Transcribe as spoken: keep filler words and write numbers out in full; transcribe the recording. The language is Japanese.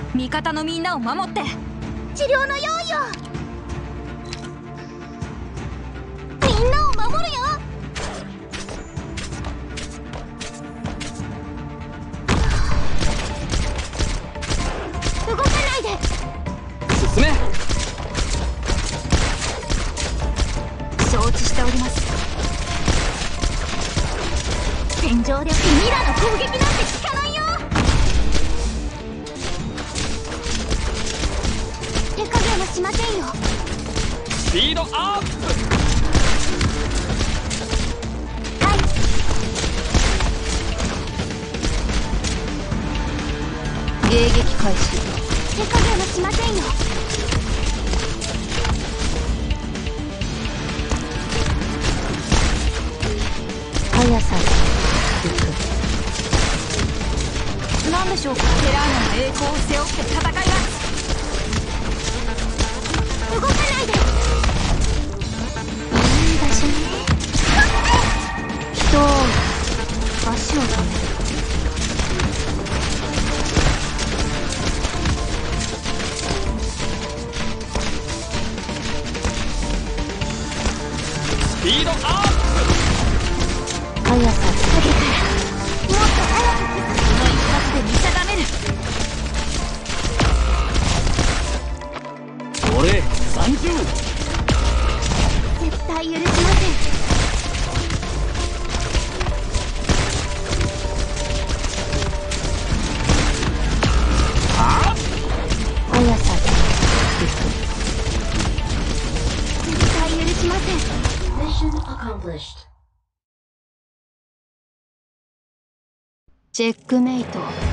味方のみんなを守って。 治療の用意を。みんなを守るよ。動かないで。 進め。 承知しております。 戦場で君らの攻撃なんて効かないよ。手加減はしませんよ。 スピードアップ。 はい。 迎撃開始。 手加減はしませんよ。 速さで何でしょうか。テラーナの栄光を背負って戦います。 動かないで。いい場所ね。 人を足を止める。 スピードアップ。 速さで影からもっと早く。 その一発で見定める。 俺さんじゅう。 絶対許しません。 はあ。 速さで絶対許しません。 Mission accomplished. チェックメイト。